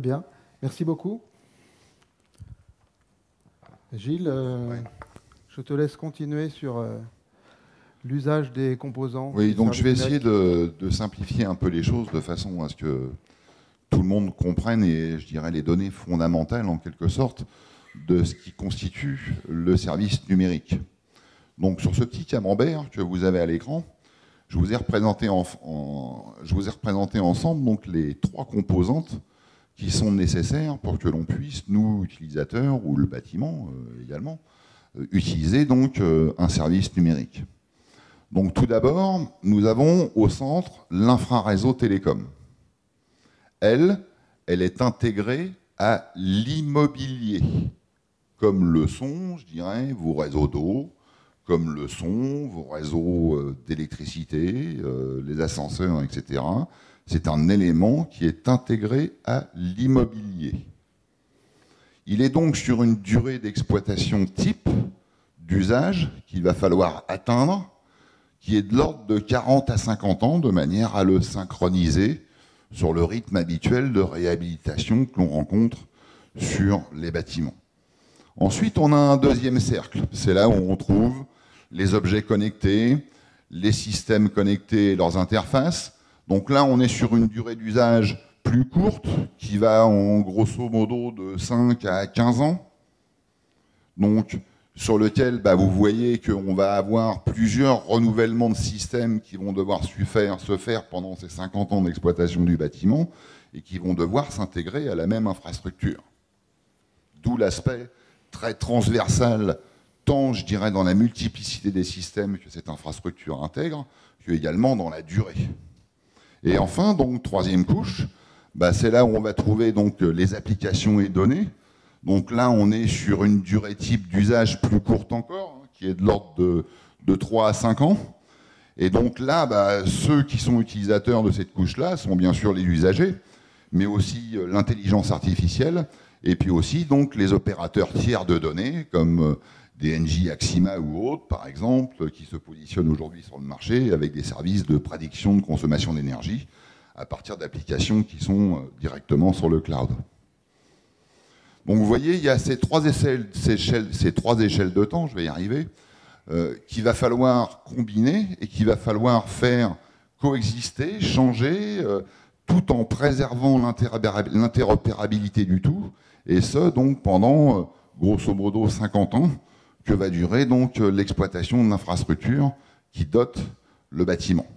bien. Merci beaucoup. Gilles, je te laisse continuer sur l'usage des composants. Oui, donc je vais essayer de simplifier un peu les choses de façon à ce que tout le monde comprenne, et je dirais les données fondamentales en quelque sorte de ce qui constitue le service numérique. Donc sur ce petit camembert que vous avez à l'écran, je vous ai représenté ensemble donc les 3 composantes qui sont nécessaires pour que l'on puisse, nous, utilisateurs, ou le bâtiment également, utiliser donc un service numérique. Donc tout d'abord, nous avons au centre l'infraréseau télécom. Elle est intégrée à l'immobilier, comme le sont, je dirais, vos réseaux d'eau, comme le sont vos réseaux d'électricité, les ascenseurs, etc. C'est un élément qui est intégré à l'immobilier. Il est donc sur une durée d'exploitation type d'usage qu'il va falloir atteindre, qui est de l'ordre de 40 à 50 ans, de manière à le synchroniser sur le rythme habituel de réhabilitation que l'on rencontre sur les bâtiments. Ensuite, on a un deuxième cercle. C'est là où on trouve les objets connectés, les systèmes connectés et leurs interfaces. Donc là, on est sur une durée d'usage plus courte, qui va en grosso modo de 5 à 15 ans. Donc, sur lequel vous voyez qu'on va avoir plusieurs renouvellements de systèmes qui vont devoir se faire pendant ces 50 ans d'exploitation du bâtiment et qui vont devoir s'intégrer à la même infrastructure. D'où l'aspect très transversal, tant, je dirais, dans la multiplicité des systèmes que cette infrastructure intègre, que également dans la durée. Et enfin, donc, troisième couche, c'est là où on va trouver donc les applications et données. Donc là, on est sur une durée type d'usage plus courte encore, qui est de l'ordre de 3 à 5 ans. Et donc là, ceux qui sont utilisateurs de cette couche-là sont bien sûr les usagers, mais aussi l'intelligence artificielle, et puis aussi donc les opérateurs tiers de données, comme DNJ, Axima ou autres, par exemple, qui se positionnent aujourd'hui sur le marché avec des services de prédiction de consommation d'énergie à partir d'applications qui sont directement sur le cloud. Donc vous voyez, il y a ces trois échelles de temps, je vais y arriver, qu'il va falloir combiner et qu'il va falloir faire coexister, changer, tout en préservant l'interopérabilité du tout, et ce, donc, pendant, grosso modo, 50 ans, que va durer donc l'exploitation de l'infrastructure qui dote le bâtiment.